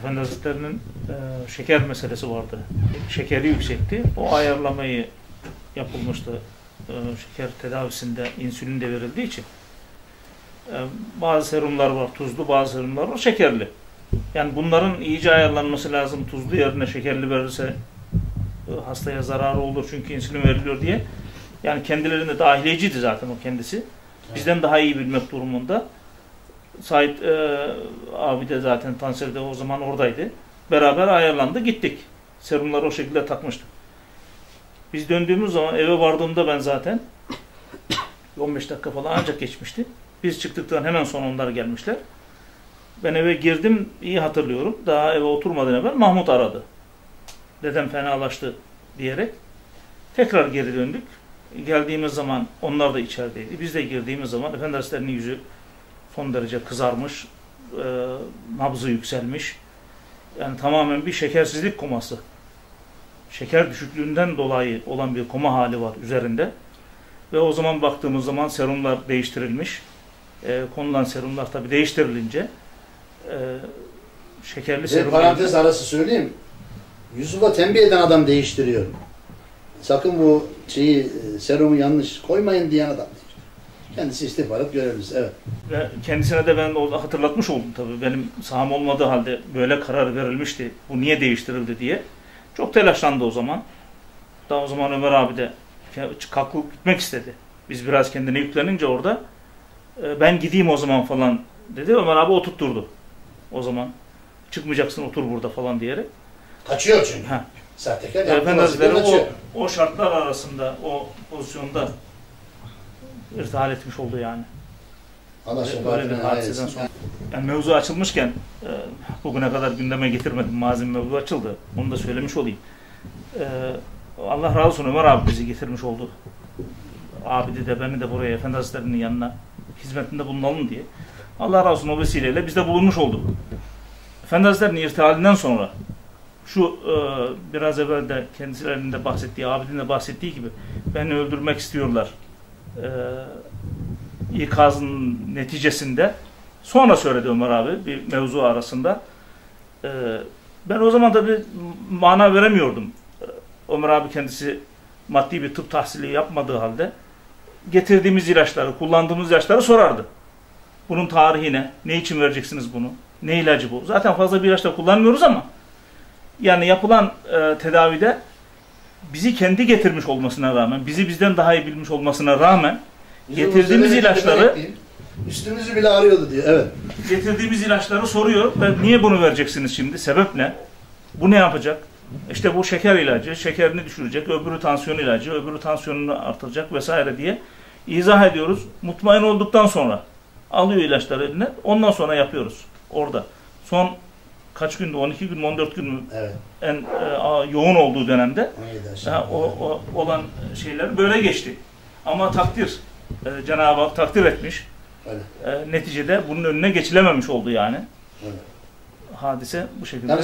Efendi Hazretleri'nin şeker meselesi vardı. Şekeri yüksekti. O ayarlamayı yapılmıştı. Şeker tedavisinde insülin de verildiği için. Bazı serumlar var tuzlu, bazı serumlar var şekerli. Yani bunların iyice ayarlanması lazım. Tuzlu yerine şekerli verirse hastaya zararı olur çünkü insülin veriliyor diye. Yani kendilerinde dahiliyeciydi zaten o kendisi. Bizden daha iyi bilmek durumunda. Sait abi de zaten Tansel de o zaman oradaydı. Beraber ayarlandı gittik. Serumları o şekilde takmıştık. Biz döndüğümüz zaman eve vardığımda ben zaten 15 dakika falan ancak geçmişti. Biz çıktıktan hemen sonra onlar gelmişler. Ben eve girdim, iyi hatırlıyorum. Daha eve oturmadan evvel Mahmut aradı. Dedem fenalaştı diyerek. Tekrar geri döndük. Geldiğimiz zaman onlar da içerideydi. Biz de girdiğimiz zaman Efendi Hazretleri'nin yüzü son derece kızarmış, nabzı yükselmiş. Yani tamamen bir şekersizlik koması. Şeker düşüklüğünden dolayı olan bir koma hali var üzerinde. Ve o zaman baktığımız zaman serumlar değiştirilmiş. Konulan serumlar tabii değiştirilince şekerli serum... Parantez arası söyleyeyim. Yusuf'a tembih eden adam değiştiriyor. Sakın bu serumu yanlış koymayın diyen adam değil. Kendisi istihbarat görevlisi, evet. Ve kendisine de ben orada hatırlatmış oldum tabii. Benim saham olmadığı halde böyle karar verilmişti. Bu niye değiştirildi diye. Çok telaşlandı o zaman. Daha o zaman Ömer abi de kalkıp gitmek istedi. Biz biraz kendine yüklenince orada ben gideyim o zaman falan dedi. Ömer abi oturtturdu. O zaman çıkmayacaksın otur burada falan diyerek. Kaçıyor çünkü. Sahtekar Efendi Hazretleri o şartlar arasında, o pozisyonda irtihal etmiş oldu yani. Böyle bir hadiseden sonra. Yani mevzu açılmışken bugüne kadar gündeme getirmedim. Mazim mevzu açıldı. Onu da söylemiş olayım. Allah razı olsun Ömer abi bizi getirmiş oldu. Abidi de beni de buraya Efendi Hazretleri'nin yanına hizmetinde bulunalım diye. Allah razı olsun o vesileyle biz de bulunmuş olduk. Efendi Hazretleri'nin irtihalinden sonra şu biraz evvel de kendisilerinin de bahsettiği, abidin de bahsettiği gibi beni öldürmek istiyorlar. İkazın neticesinde sonra söyledi Ömer abi bir mevzu arasında. Ben o zaman da bir mana veremiyordum. Ömer abi kendisi maddi bir tıp tahsili yapmadığı halde getirdiğimiz ilaçları, kullandığımız ilaçları sorardı. Bunun tarihi ne için vereceksiniz bunu? Ne ilacı bu? Zaten fazla bir ilaç da kullanmıyoruz ama yani yapılan tedavide bizi kendi getirmiş olmasına rağmen, bizi bizden daha iyi bilmiş olmasına rağmen getirdiğimiz ilaçları üstümüzü bile arıyordu diyor. Evet. Getirdiğimiz ilaçları soruyor ve niye bunu vereceksiniz şimdi? Sebep ne? Bu ne yapacak? İşte bu şeker ilacı, şekerini düşürecek, öbürü tansiyon ilacı, öbürü tansiyonunu artıracak vesaire diye izah ediyoruz. Mutmain olduktan sonra alıyor ilaçları eline, ondan sonra yapıyoruz orada. Son kaç gündü? 12 gün mü, 14 gün mü? Evet. En yoğun olduğu dönemde o olan şeyler böyle geçti. Ama takdir, Cenab-ı Hak takdir etmiş. Neticede bunun önüne geçilememiş oldu yani. Evet. Hadise bu şekilde.